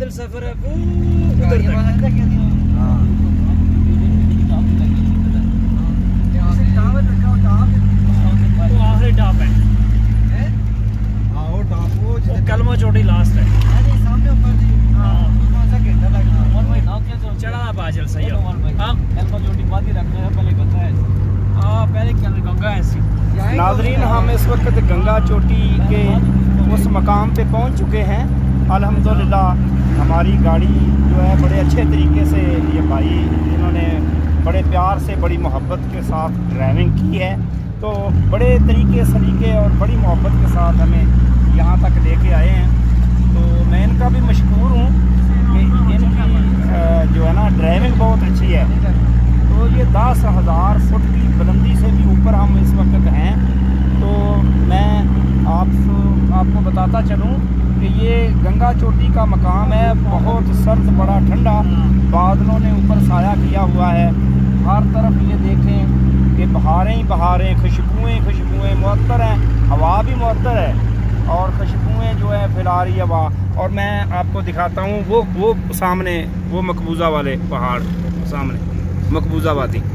पैदल सफर है उधर तक। आखिरी टॉप है कलमा चोटी लास्ट है। चढ़ा बाजल सही है। पहले गंगा ऐसी। नाजरीन, हम इस वक्त गंगा चोटी के उस मकाम पे पहुंच चुके हैं। अल्हम्दुलिल्लाह हमारी गाड़ी जो है बड़े अच्छे तरीके से ये भाई इन्होंने बड़े प्यार से बड़ी मोहब्बत के साथ ड्राइविंग की है। तो बड़े तरीके सलीके और बड़ी मोहब्बत के साथ हमें यहाँ तक लेके आए हैं। तो मैं इनका भी मशकूर हूँ कि इनकी जो है ना ड्राइविंग बहुत अच्छी है। तो ये 10,000 फुट की बुलंदी से भी ऊपर हम इस वक्त हैं। तो मैं आपको बताता चलूँ कि ये गंगा चोटी का मकाम है। बहुत सर्द, बड़ा ठंडा, बादलों ने ऊपर साया किया हुआ है। हर तरफ ये देखें कि बहारें ही बहारें, खुशबुएँ मुअत्तर हैं, हवा भी मुअत्तर है और खुशबुएँ जो है फैला रही है हवा। और मैं आपको दिखाता हूँ वो सामने वो मकबूजा वाले पहाड़, सामने मकबूजा वादी।